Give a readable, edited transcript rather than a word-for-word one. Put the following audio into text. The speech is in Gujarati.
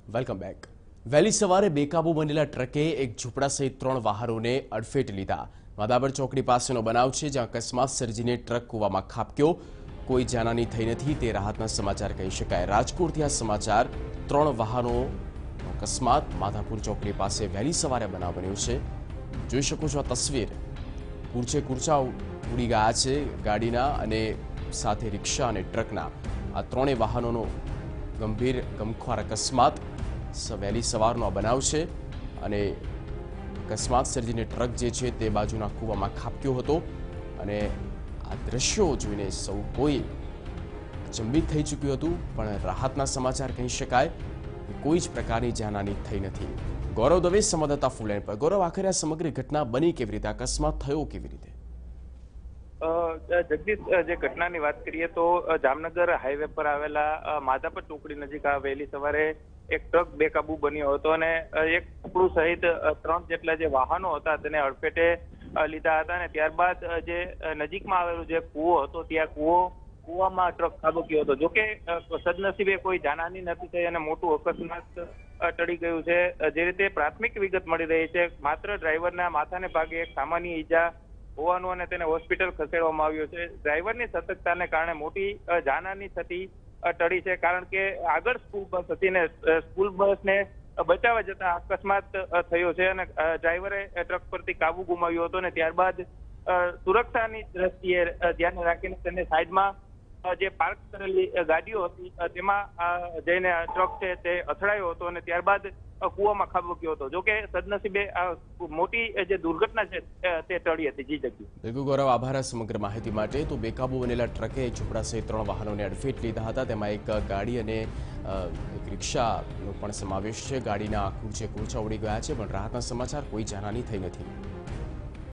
Welcome back. વહેલી સવારે બેકાબુ બનેલા ટ્રકે એક ઝૂંપડા સહિત 3 વાહનોને અડફેટ લીધા। માધાપર ચોકડી પાસેનો બનાવ છે, જ્યાં અકસ્માત સર્જીને ટ્રક કૂવામાં ખાબક્યો। કોઈ જાનહાની થઈ નથી, તે રાહતના સમાચાર કહી શકાય। રાજકોટથી આ સમાચાર। 3 વાહનો અકસ્માત માધાપુર ચોકડી પાસે વહેલી સવારે બનાવ બન્યો છે। જોઈ શકો છો આ તસવીર। કૂરચે કૂરચા ઉડી ગયા છે ગાડીના અને સાથે રિક્ષા અને ટ્રકના। આ 3 વાહનોનો ગંભીર ગમખ્વાર અકસ્માત વહેલી સવારનો બનાવ છે અને અકસ્માત સર્જીને ટ્રક જે છે તે બાજુના કૂવામાં ખાબક્યો હતો અને આ દ્રશ્યો જોઈને સૌ કોઈ અચંબિત થઈ ચૂક્યું હતું, પણ રાહતના સમાચાર કહી શકાય કે કોઈ જ પ્રકારની જાનહાની થઈ નથી। ગૌરવ દવે સંવાદદાતા ફૂલલાઈન પર। ગૌરવ, આખરે આ સમગ્ર ઘટના બની કેવી રીતે, અકસ્માત થયો કેવી રીતે? જગદીશ, જે ઘટનાની વાત કરીએ તો જામનગર હાઈવે પર આવેલા માધાપર ચોકડી નજીક આ વહેલી સવારે એક ટ્રક બેકાબુ બન્યો હતો અને એક કપડું સહિત 3 જેટલા જે વાહનો હતા તેને અડફેટે લીધા હતા અને ત્યારબાદ જે નજીકમાં આવેલું જે કૂવો હતો ત્યાં કૂવામાં ટ્રક ખાબક્યો હતો। જોકે સદનસીબે કોઈ જાનહાની નથી થઈ અને મોટું અકસ્માત ટળી ગયું છે। જે રીતે પ્રાથમિક વિગત મળી રહી છે, માત્ર ડ્રાઈવરના માથાને ભાગે એક સામાન્ય ઈજા હોવાનું અને તેને હોસ્પિટલ ખસેડવામાં આવ્યો છે। ડ્રાઈવરની સતર્કતાને કારણે મોટી જાનહાની થતી ટળી છે, કારણ કે આગળ સ્કૂલ બસ હતી ને સ્કૂલ બસને બચાવવા જતા અકસ્માત થયો છે અને ડ્રાઈવરે ટ્રક પરથી કાબુ ગુમાવ્યો હતો અને ત્યારબાદ સુરક્ષાની દ્રષ્ટિએ ધ્યાન રાખીને તેને સાઈડમાં જે પાર્ક કરેલી ગાડીઓ હતી તેમાં જઈને ટ્રક છે તે અથડાયો હતો અને ત્યારબાદ કૂવામાં ખાબક્યો હતો। જોકે સદનસીબે મોટી જે દુર્ઘટના છે તે ટળી હતી। જી જગ્યા બિલકુલ ગૌરવ, આભાર સમગ્ર માહિતી માટે। તો બેકાબુ બનેલા ટ્રકે ઝૂંપડા સહિત 3 વાહનોને અડફેટ લીધા હતા, તેમાં એક ગાડી અને એક રિક્ષાનો પણ સમાવેશ છે। ગાડીના કૂરચે કૂરચા ઉડી ગયા છે, પણ રાહતના સમાચાર, કોઈ જાનહાની થઈ નથી।